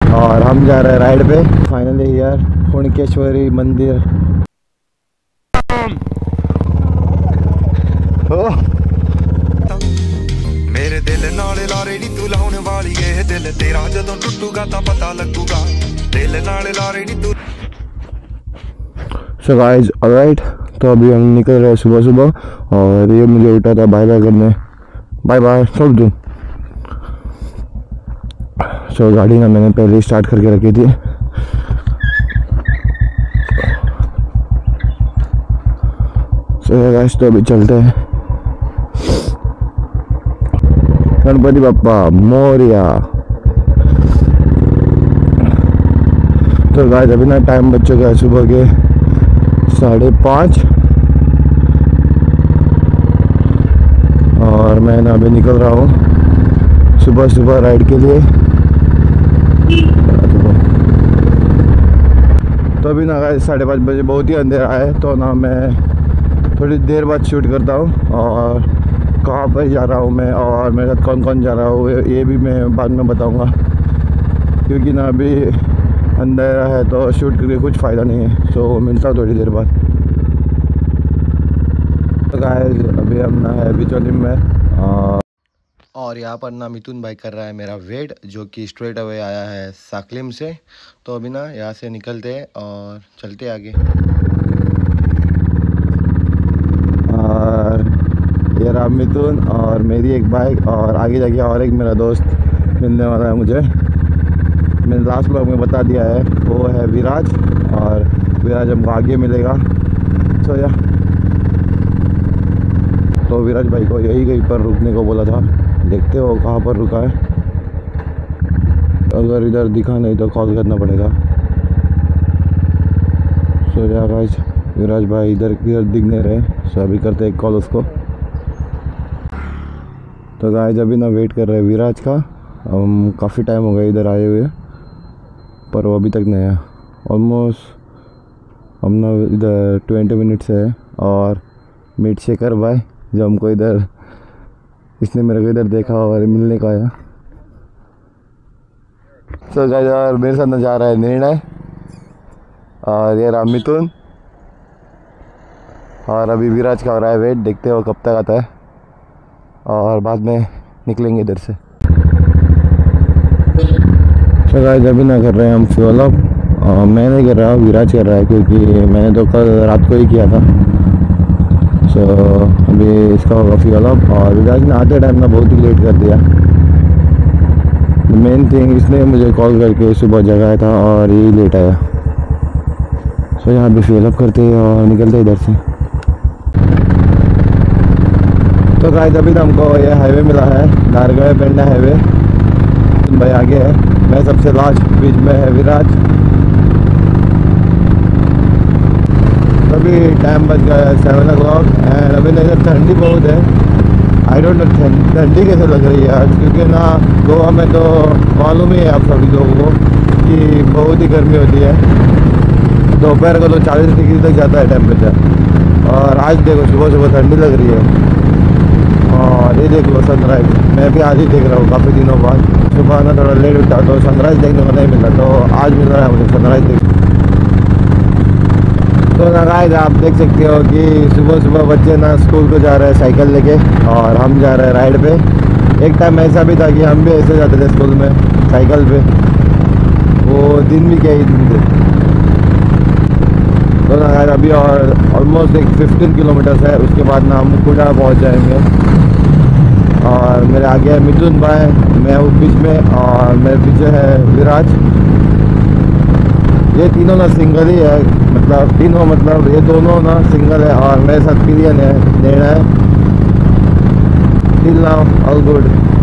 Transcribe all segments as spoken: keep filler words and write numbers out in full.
और हम जा रहे हैं राइड पे। फाइनली यार कुणकेश्वरी मंदिर। ओ मेरे दिल नाले लारे नी तू लाने वाली है, दिल तेरा जदों टूटूगा ता पता लगूगा, दिल नाले लारे नी तू। सो गाइस ऑलराइट, तो अभी हम निकल रहे हैं सुबह सुबह और ये मुझे उठा था बाय बाय करने। बाय बाय सब दिन। सो गाड़ी ना मैंने पहले ही स्टार्ट करके रखी थी। सो गाइस तो अभी चलते हैं। गणपति बप्पा मोरिया। तो गाइस अभी ना टाइम बच चुका है सुबह के साढ़े पाँच और मैं ना अभी निकल रहा हूँ सुबह सुबह राइड के लिए। तो अभी ना गाइस साढ़े पाँच बजे बहुत ही अंधेरा है, तो ना मैं थोड़ी देर बाद शूट करता हूँ और कहाँ पर जा रहा हूँ मैं और मेरे साथ कौन कौन जा रहा हूँ ये भी मैं बाद में बताऊँगा, क्योंकि ना अभी अंधेरा है तो शूट करके कुछ फ़ायदा नहीं है। सो मिलता हूँ थोड़ी देर बाद। तो गाइस अभी हम ना है बिचौली में आ, और यहाँ पर ना मिथुन भाई कर रहा है मेरा वेट, जो कि स्ट्रेट अवे आया है साकलिम से। तो अभी ना यहाँ से निकलते हैं और चलते आगे। और ये रहा मिथुन और मेरी एक बाइक और आगे जाके और एक मेरा दोस्त मिलने वाला है मुझे। मैंने लास्ट ब्लॉग में बता दिया है, वो है विराज और विराज हमको आगे मिलेगा। सो या तो विराज भाई को यही कहीं पर रुकने को बोला था, देखते हो कहाँ पर रुका है। अगर इधर दिखा नहीं तो कॉल करना पड़ेगा। सो या गाइस विराज भाई इधर इधर दिख नहीं रहे, सो अभी करते एक कॉल उसको। तो गाइस अभी ना वेट कर रहे हैं विराज का। हम काफ़ी टाइम हो गया इधर आए हुए पर वो अभी तक नहीं आया। ऑलमोस्ट हम ना इधर ट्वेंटी मिनट्स है। और मीट शेकर भाई जो हमको इधर इसने मेरे को इधर देखा और मिलने को आया। सो गाइस यार मेरे साथ न जा रहा है निर्णय और ये राम मिथुन और अभी विराज का हो रहा है वेट, देखते हो कब तक आता है और बाद में निकलेंगे इधर से। तो गाइस अभी ना कर रहे हैं हम फ्यूल अप। मैं नहीं कर रहा हूँ, विराज कर रहा है, क्योंकि मैंने तो कल रात को ही किया था। सो अभी इसका होगा फ्यूल अप और विराज ने आते टाइम ना बहुत ही लेट कर दिया। मेन थिंग इसने मुझे कॉल करके सुबह जगाया था और यही लेट आया। सो यहाँ भी फ्यूल अप करते और निकलते इधर से। तो गाइस अभी तो हमको ये हाईवे मिला है, नारगढ़ पेंडा हाईवे। भाई आगे है, मैं सबसे लास्ट, बीच में है विराज। अभी टाइम बच गया है सेवन ओ क्लॉक एंड अभी ना इधर ठंडी बहुत है। आई डोंट नो ठंडी कैसे लग रही है आज, क्योंकि ना गोवा में तो मालूम ही है आप सभी लोगों को कि बहुत ही गर्मी होती है। दोपहर को तो चालीस डिग्री तक जाता है टेम्परेचर और आज देखो सुबह सुबह ठंडी लग रही है। और ये देख लो सनराइज, मैं भी आज ही देख रहा हूँ काफ़ी दिनों बाद। सुबह ना थोड़ा लेट उठा तो सनराइज देखने को नहीं मिला, तो आज मिल रहा है मुझे सनराइज देख। तो ना गाइस आप देख सकते हो कि सुबह सुबह बच्चे ना स्कूल को जा रहे हैं साइकिल लेके और हम जा रहे हैं राइड पे। एक टाइम ऐसा भी था कि हम भी ऐसे जाते थे स्कूल में साइकिल पे, वो दिन भी क्या ही दिन थे। तो ना गाइस अभी और ऑलमोस्ट एक फिफ्टीन किलोमीटर्स है, उसके बाद ना हम कुड़ा पहुँच जाएंगे। और मेरे आगे है मिथुन भाई, मैं हूँ बीच में और मेरे पीछे है विराज। ये तीनों ना सिंगल ही है, मतलब तीनों मतलब ये दोनों ना सिंगल है और मेरे साथ पिलियन है, नेड़ा है। Till now all good.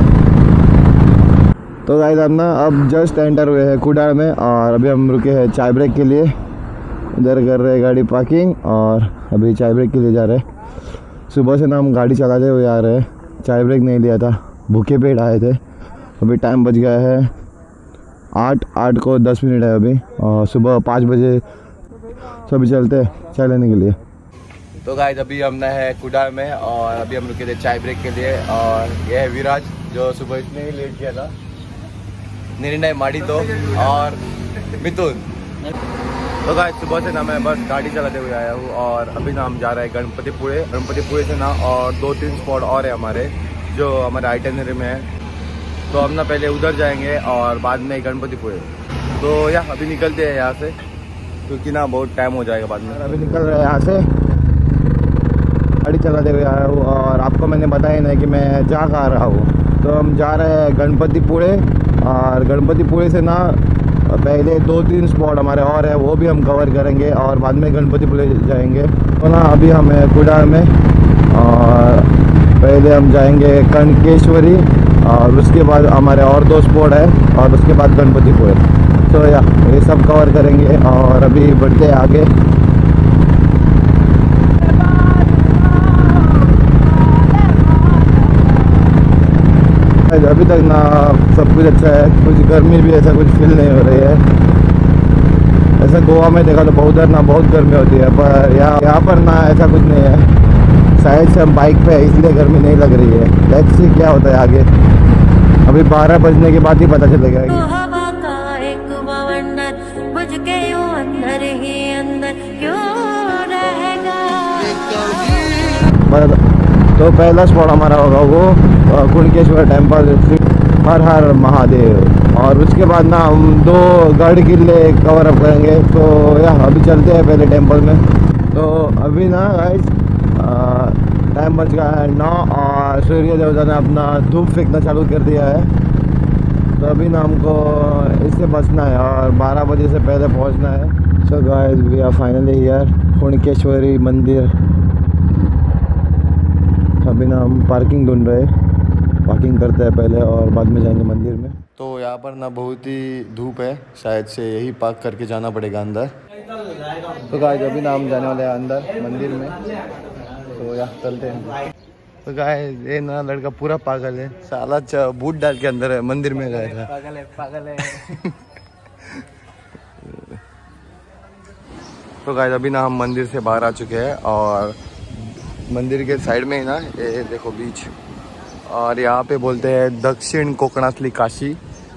तो गाइस हम ना अब जस्ट एंटर हुए हैं कुडाल में और अभी हम रुके हैं चाय ब्रेक के लिए। इधर कर रहे हैं गाड़ी पार्किंग और अभी चाय ब्रेक के लिए जा रहे हैं। सुबह से ना हम गाड़ी चलाते हुए आ रहे हैं, चाय ब्रेक नहीं लिया था, भूखे पेट आए थे। अभी टाइम बच गया है आठ आठ को दस मिनट है अभी और सुबह पाँच बजे सभी चलते हैं चाय लेने के लिए। तो गाइस अभी हमने है कुडाल में और अभी हम रुके थे चाय ब्रेक के लिए और ये है विराज जो सुबह इतने ही लेट किया था। निर्णय माडितो और मिथुन। तो गाइस सुबह से ना मैं बस गाड़ी चलाते हुए आया हूँ और अभी ना हम जा रहे हैं गणपतिपुरे। गणपतिपुरे से ना और दो तीन स्पॉट और है हमारे जो हमारे आइटनरी में है, तो हम ना पहले उधर जाएंगे और बाद में गणपतिपुरे। तो या अभी निकलते हैं यहाँ से क्योंकि ना बहुत टाइम हो जाएगा बाद में। अभी निकल रहे हैं यहाँ से, गाड़ी चलाते हुए आया हूँ और आपको मैंने बताया नहीं कि मैं जा कहाँ रहा हूँ। तो हम जा रहे हैं गणपतिपुरे और गणपतिपुरे से ना पहले दो तीन स्पॉट हमारे और है वो भी हम कवर करेंगे और बाद में गणपतिपुरे जाएंगे। तो ना अभी हम कुडाल में और पहले हम जाएंगे कनकेश्वरी और उसके बाद हमारे और दो स्पॉट है और उसके बाद गणपतिपुरे। तो या ये सब कवर करेंगे और अभी बढ़ते हैं आगे। अभी तक ना सब कुछ अच्छा है, कुछ गर्मी भी ऐसा कुछ फील नहीं हो रही है। ऐसा गोवा में देखा तो बहुत ना बहुत गर्मी होती है, पर यहाँ यहाँ पर ना ऐसा कुछ नहीं है। शायद से हम बाइक पे है इसलिए गर्मी नहीं लग रही है। लेट्स सी क्या होता है आगे, अभी बारह बजने के बाद ही पता चलेगा। तो पहला स्पॉट हमारा होगा वो कुणकेश्वर टेम्पल, हर हर महादेव, और उसके बाद ना हम दो गढ़ किले कवर अप करेंगे। तो यार अभी चलते हैं पहले टेम्पल में। तो अभी ना गाइस टाइम बच गया है नौ और सूर्य देवता ने अपना धूप फेंकना चालू कर दिया है। तो अभी ना हमको इससे बचना है और बारह बजे से पहले पहुंचना है। So guys we are finally here Kunkeshwari मंदिर। अभी ना हम पार्किंग ढूंढ रहे हैं, पार्किंग करते हैं पहले और बाद में जाएंगे मंदिर में। तो यहाँ पर ना बहुत ही धूप है, शायद से यही पार्क करके जाना पड़ेगा अंदर। तो गाइस अभी ना हम जाने वाले हैं अंदर मंदिर में, तो यहाँ चलते हैं। तो गाइस ये ना लड़का पूरा पागल है, साला बूट डाल के अंदर मंदिर में गया था। पागल है पागल है। तो गाइस अभी ना हम मंदिर से बाहर आ चुके हैं और मंदिर के साइड में ही ना ये देखो बीच, और यहाँ पे बोलते हैं दक्षिण कोकणातली काशी।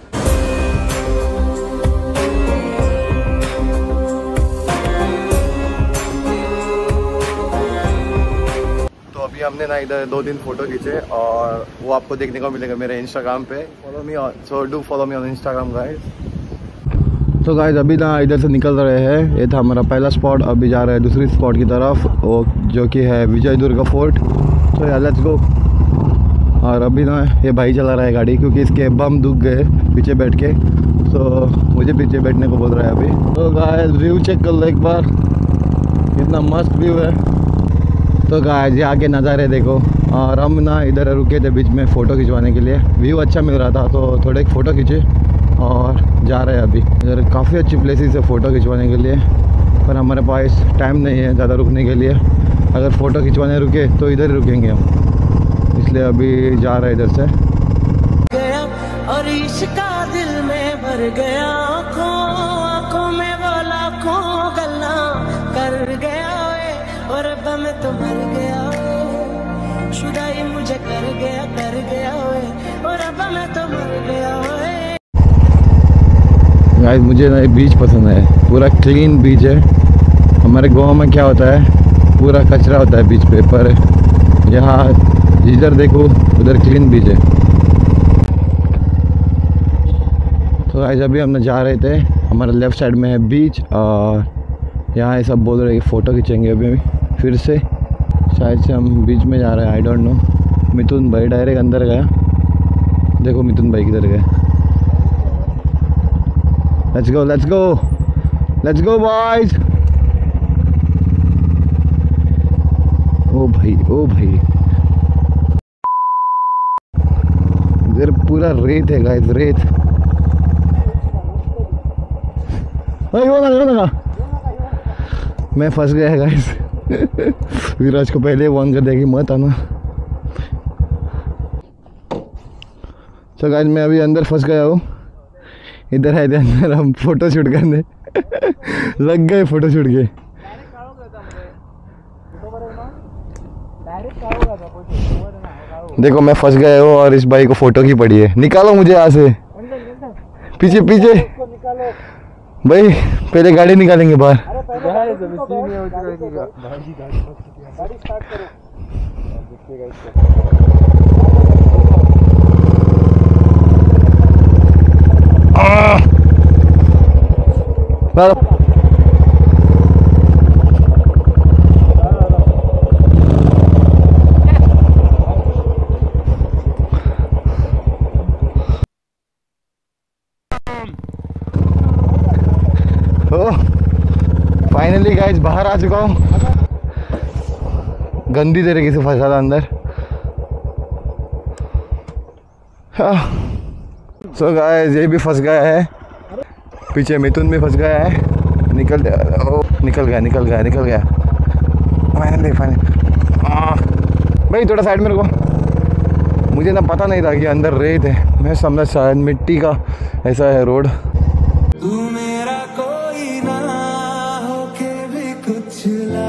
तो अभी हमने ना इधर दो तीन फोटो खींचे और वो आपको देखने को मिलेगा मेरे इंस्टाग्राम पे। Follow me on, so do follow me on Instagram guys. तो गाइस अभी ना इधर से निकल रहे हैं, ये था हमारा पहला स्पॉट। अभी जा रहे हैं दूसरी स्पॉट की तरफ, वो जो कि है विजय दुर्गा फोर्ट। तो यार लेट्स गो। और अभी ना ये भाई चला रहा है गाड़ी क्योंकि इसके बम दुख गए पीछे बैठ के, तो मुझे पीछे बैठने को बोल रहा है अभी। तो गाइस व्यू चेक कर लो एक बार, कितना मस्त व्यू है। तो गाइस ये आगे नज़ारे देखो, और हम ना इधर रुके थे बीच में फ़ोटो खिंचवाने के लिए। व्यू अच्छा मिल रहा था तो थोड़े एक फ़ोटो खींचे और जा रहे हैं अभी। इधर काफ़ी अच्छी प्लेसेस है फ़ोटो खिंचवाने के लिए, पर हमारे पास टाइम नहीं है ज़्यादा रुकने के लिए। अगर फ़ोटो खिंचवाने रुके तो इधर ही रुकेंगे हम, इसलिए अभी जा रहे हैं इधर से। गया और इश्का दिल में भर गया, आँखों आँखों में वो लाखों गल्ला कर गया और अब मैं तो मर गया, शुदाई मुझे कर गया कर गया और अब मैं तो मर गया। गाइस मुझे ना बीच पसंद है, पूरा क्लीन बीच है। हमारे गोवा में क्या होता है, पूरा कचरा होता है बीच पे, पर यहाँ जिधर देखो उधर क्लीन बीच है। तो गाइस अभी हम जा रहे थे, हमारे लेफ़्ट साइड में है बीच और यहाँ ये सब बोल रहे हैं कि फ़ोटो खींचेंगे अभी फिर से। शायद से हम बीच में जा रहे हैं, आई डोंट नो। मिथुन भाई डायरेक्ट अंदर गया, देखो मिथुन भाई किधर गए। Let's go, let's go, let's go boys। ओ भाई ओ भाई, इधर पूरा रेत है गाइस, रेत। अरे वो ना वो ना मैं फंस गया है गाइस। विराज को पहले वन कर देगी मत आना। तो गाइस मैं अभी अंदर फंस गया हूँ, इधर है अंदर हम फोटो शूट करने। लग गए फोटो शूट के। देखो मैं फंस गया हूँ और इस भाई को फोटो की पड़ी है, निकालो मुझे यहाँ से। पीछे पीछे भाई, पहले गाड़ी निकालेंगे बाहर। फाइनली गाइस बाहर आ चुका हूँ, गंदी तरीके से फंसा था अंदर। सो गाइस ये भी फंस गया है, पीछे मिथुन भी फंस गया है। निकल ओ, निकल गया निकल गया निकल गया फाइनली फाइनली। भाई थोड़ा साइड में रुको, मुझे ना पता नहीं था कि अंदर रेत है, मैं समझा शायद मिट्टी का ऐसा है रोड। तू मेरा कोई ना होके भी कुछ ला